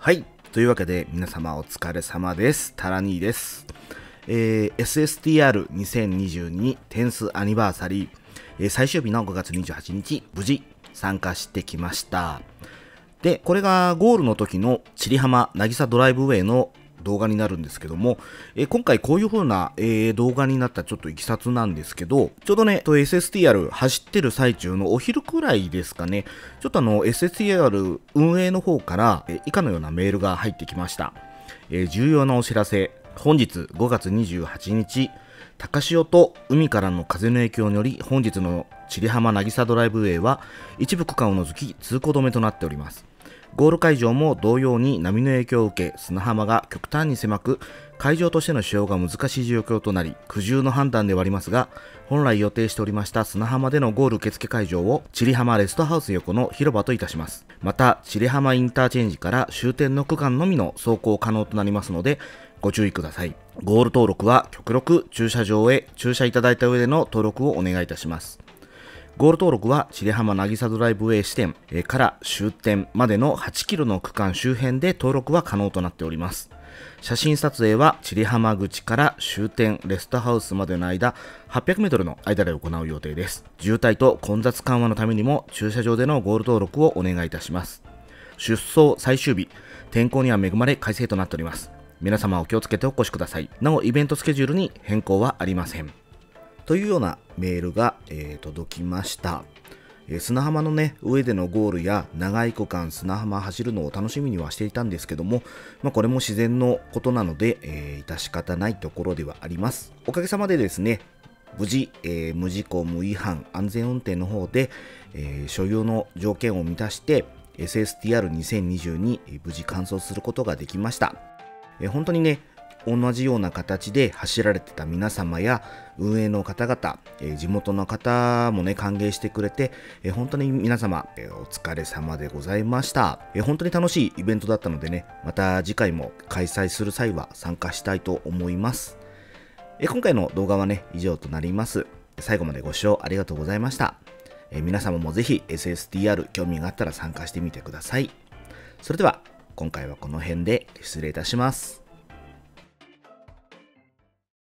はい。というわけで、皆様お疲れ様です。タラニーです。SSTR2022 テンスアニバーサリー、最終日の5月28日、無事参加してきました。で、これがゴールの時の千里浜渚ドライブウェイの動画になるんですけども、今回こういう風な、動画になったちょっといきさつなんですけど、ちょうどね、SSTR 走ってる最中のお昼くらいですかね、ちょっとSSTR 運営の方から、以下のようなメールが入ってきました。重要なお知らせ、本日5月28日、高潮と海からの風の影響により、本日の千里浜渚ドライブウェイは一部区間を除き通行止めとなっております。ゴール会場も同様に波の影響を受け、砂浜が極端に狭く、会場としての使用が難しい状況となり、苦渋の判断ではありますが、本来予定しておりました砂浜でのゴール受付会場を千里浜レストハウス横の広場といたします。また、千里浜インターチェンジから終点の区間のみの走行可能となりますので、ご注意ください。ゴール登録は極力駐車場へ駐車いただいた上での登録をお願いいたします。ゴール登録は千里浜渚ドライブウェイ支店から終点までの8キロの区間周辺で登録は可能となっております。写真撮影は千里浜口から終点レストハウスまでの間800メートルの間で行う予定です。渋滞と混雑緩和のためにも駐車場でのゴール登録をお願いいたします。出走最終日、天候には恵まれ快晴となっております。皆様お気をつけてお越しください。なおイベントスケジュールに変更はありません。というようなメールが、届きました。砂浜のね、上でのゴールや長い区間砂浜走るのを楽しみにはしていたんですけども、これも自然のことなので、致し方ないところではあります。おかげさまでですね、無事、無事故無違反安全運転の方で、所有の条件を満たして SSTR2022 無事完走することができました。本当にね、同じような形で走られてた皆様や運営の方々、地元の方もね歓迎してくれて、本当に皆様、お疲れ様でございました。本当に楽しいイベントだったのでね、また次回も開催する際は参加したいと思います。今回の動画はね以上となります。最後までご視聴ありがとうございました。皆様もぜひ SSTR 興味があったら参加してみてください。それでは今回はこの辺で失礼いたします。